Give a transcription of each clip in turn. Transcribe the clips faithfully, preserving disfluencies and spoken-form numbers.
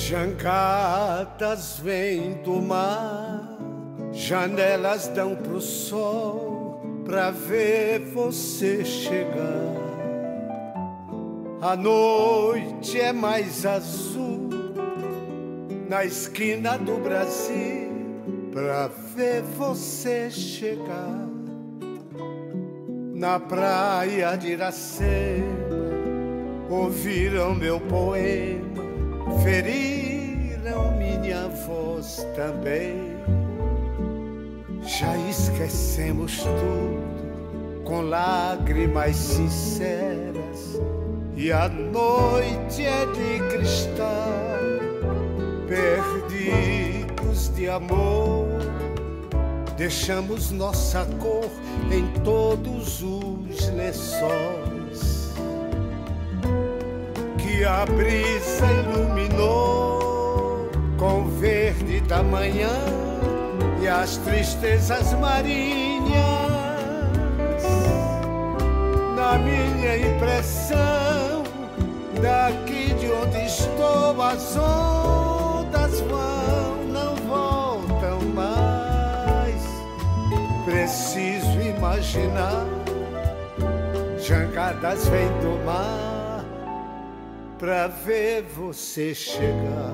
Jangadas vêm do mar, janelas dão pro sol pra ver você chegar. A noite é mais azul na esquina do Brasil pra ver você chegar. Na praia de Iracema ouviram meu poema, feriram minha voz também. Já esquecemos tudo com lágrimas sinceras, e a noite é de cristal, perdidos de amor. Deixamos nossa cor em todos os lençóis que a brisa iluminou com o verde da manhã e as tristezas marinhas. Na minha impressão, daqui de onde estou, as ondas vão, não voltam mais. Preciso imaginar, jangadas vêm do mar pra ver você chegar.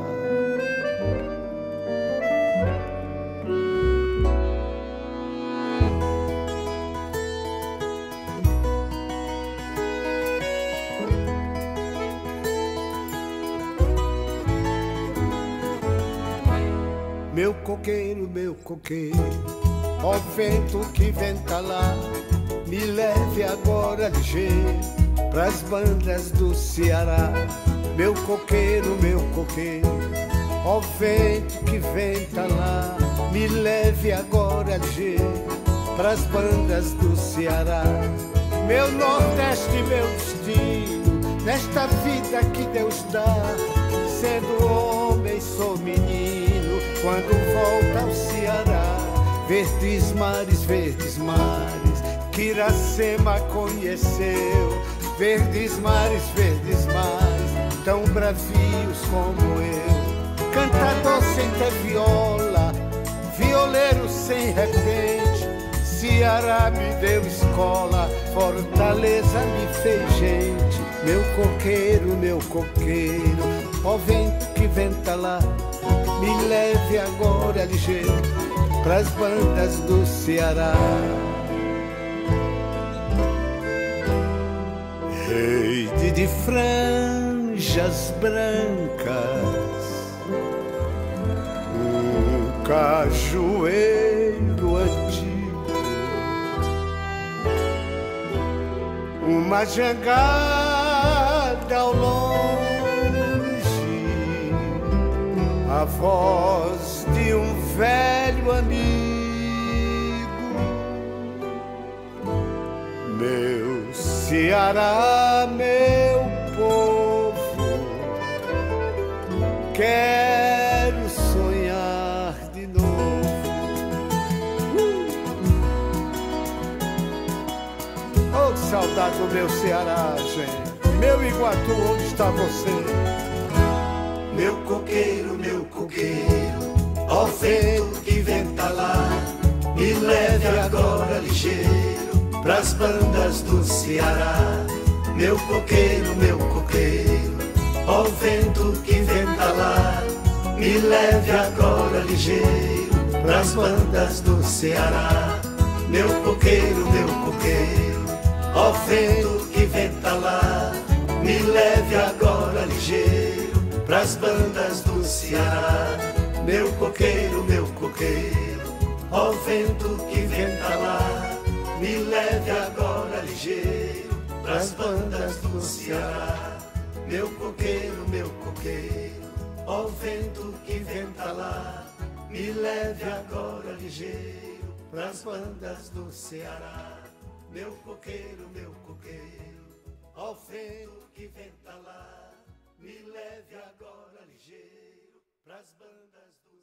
Meu coqueiro, meu coqueiro, ó vento que venta lá, me leve agora ligeiro pras bandas do Ceará. Meu coqueiro, meu coqueiro, ó vento que venta lá, me leve agora ligeiro pras bandas do Ceará. Meu Nordeste, meu destino, nesta vida que Deus dá, sendo homem sou menino quando volta ao Ceará. Verdes mares, verdes mares, que Iracema conheceu. Verdes mares, verdes mares, tão bravios como eu. Cantador sem ter viola, violeiro sem repente. Ceará me deu escola, Fortaleza me fez gente. Meu coqueiro, meu coqueiro, ó vento que venta lá, me leve agora ligeiro pras bandas do Ceará. Rei de, de franjas brancas, o cajueiro antigo, uma jangada ao longe, a voz de um velho amigo. Meu Ceará, meu povo, quero sonhar de novo. Oh, que saudade do meu Ceará, gente. Meu Iguatu, onde está você? Meu coqueiro, meu coqueiro, ó vento que venta lá, me leve agora ligeiro pras bandas do Ceará. Meu coqueiro, meu coqueiro, ó vento que venta lá, me leve agora ligeiro pras bandas do Ceará. Meu coqueiro, meu coqueiro, ó vento que venta lá, me leve agora ligeiro pras bandas do Ceará. Meu coqueiro, meu coqueiro, ó vento que venta lá, me leve agora ligeiro pras bandas do Ceará. Meu coqueiro, meu coqueiro, ó vento que venta lá, me leve agora ligeiro pras bandas do Ceará. Meu coqueiro, meu coqueiro, ó vento que venta lá, me leve agora ligeiro pras bandas do